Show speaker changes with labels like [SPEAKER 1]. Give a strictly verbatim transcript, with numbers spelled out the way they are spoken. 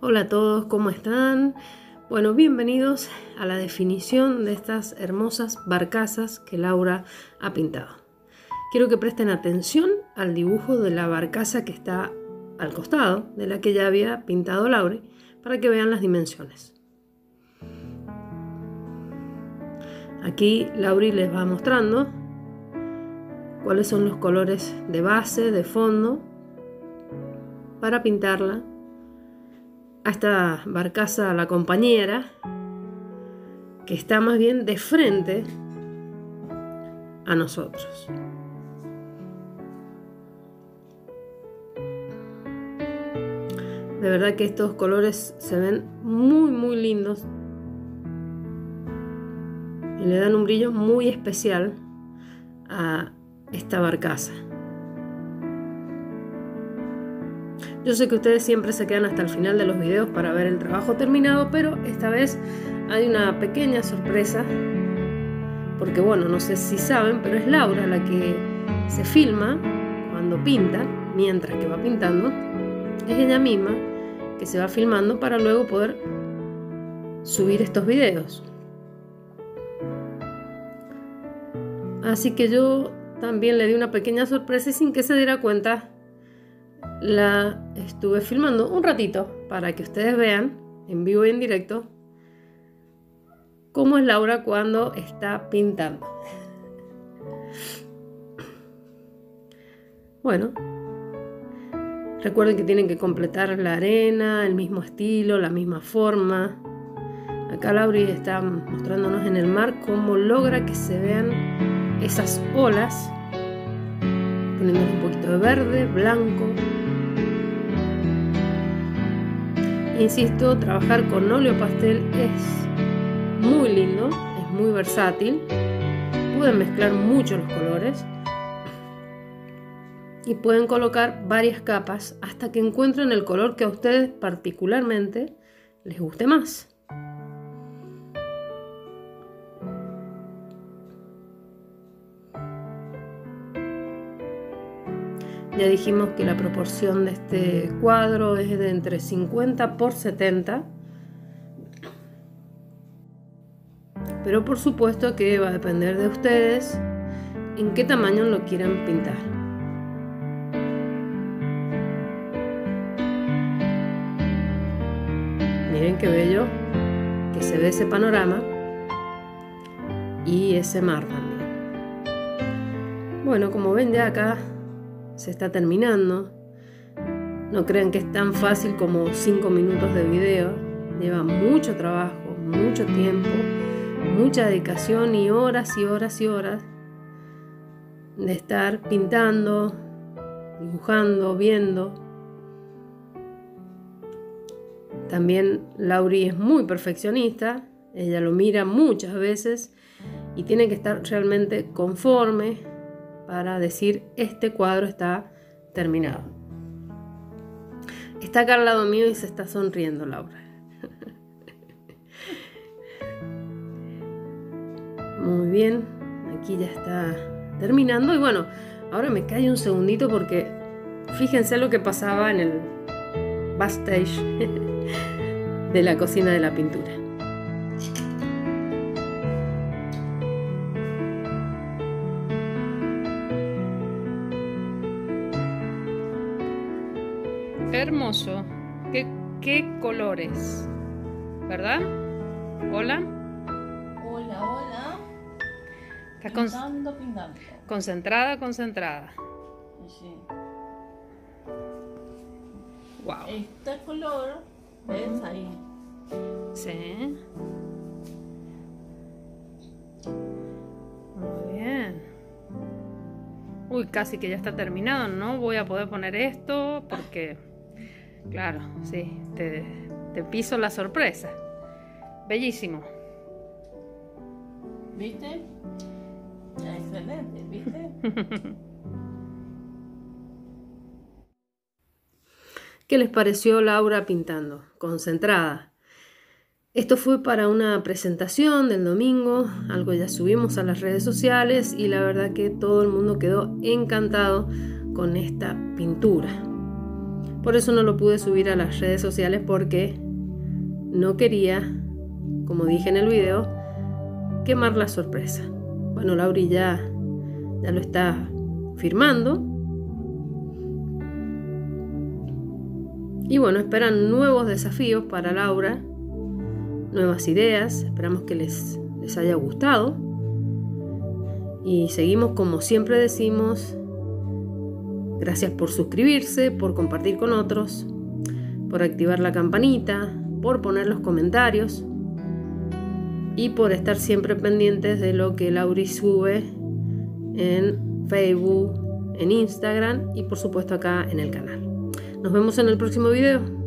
[SPEAKER 1] Hola a todos, ¿cómo están? Bueno, bienvenidos a la definición de estas hermosas barcazas que Laura ha pintado. Quiero que presten atención al dibujo de la barcaza que está al costado, de la que ya había pintado Laura, para que vean las dimensiones. Aquí Lauri les va mostrando cuáles son los colores de base, de fondo, para pintarla a esta barcaza, la compañera, que está más bien de frente a nosotros. De verdad que estos colores se ven muy muy lindos y le dan un brillo muy especial a esta barcaza. Yo sé que ustedes siempre se quedan hasta el final de los videos para ver el trabajo terminado, pero esta vez hay una pequeña sorpresa, porque bueno, no sé si saben, pero es Laura la que se filma cuando pinta, mientras que va pintando. Es ella misma que se va filmando para luego poder subir estos videos. Así que yo también le di una pequeña sorpresa y sin que se diera cuenta la estuve filmando un ratito para que ustedes vean en vivo y en directo cómo es Laura cuando está pintando. Bueno, recuerden que tienen que completar la arena, el mismo estilo, la misma forma. Acá Lauri está mostrándonos en el mar cómo logra que se vean esas olas, poniéndole un poquito de verde, blanco. Insisto, trabajar con óleo pastel es muy lindo, es muy versátil. Pueden mezclar mucho los colores y pueden colocar varias capas hasta que encuentren el color que a ustedes particularmente les guste más. Ya dijimos que la proporción de este cuadro es de entre cincuenta por setenta, pero por supuesto que va a depender de ustedes en qué tamaño lo quieran pintar. Miren qué bello que se ve ese panorama y ese mar también. Bueno, como ven, ya acá se está terminando. No crean que es tan fácil como cinco minutos de video. Lleva mucho trabajo, mucho tiempo, mucha dedicación y horas y horas y horas de estar pintando, dibujando, viendo. También Lauri es muy perfeccionista. Ella lo mira muchas veces y tiene que estar realmente conforme para decir este cuadro está terminado. Está acá al lado mío y se está sonriendo Laura. Muy bien, aquí ya está terminando y bueno, ahora me callo un segundito porque fíjense lo que pasaba en el backstage de la cocina de la pintura. Hermoso, qué, qué colores, ¿verdad? Hola.
[SPEAKER 2] Hola, hola.
[SPEAKER 1] Estás
[SPEAKER 2] pintando, pintando.
[SPEAKER 1] Concentrada, concentrada.
[SPEAKER 2] Sí.
[SPEAKER 1] Wow.
[SPEAKER 2] Este color, ¿ves ahí?
[SPEAKER 1] Sí. Muy bien. Uy, casi que ya está terminado. No voy a poder poner esto porque, claro, sí, te, te piso la sorpresa. Bellísimo.
[SPEAKER 2] ¿Viste? Excelente, ¿viste?
[SPEAKER 1] ¿Qué les pareció Laura pintando? Concentrada. Esto fue para una presentación del domingo, algo ya subimos a las redes sociales y la verdad que todo el mundo quedó encantado con esta pintura. Por eso no lo pude subir a las redes sociales porque no quería, como dije en el video, quemar la sorpresa. Bueno, Lauri ya, ya lo está firmando. Y bueno, esperan nuevos desafíos para Laura, nuevas ideas. Esperamos que les, les haya gustado. Y seguimos, como siempre decimos, gracias por suscribirse, por compartir con otros, por activar la campanita, por poner los comentarios y por estar siempre pendientes de lo que Lauri sube en Facebook, en Instagram y por supuesto acá en el canal. Nos vemos en el próximo video.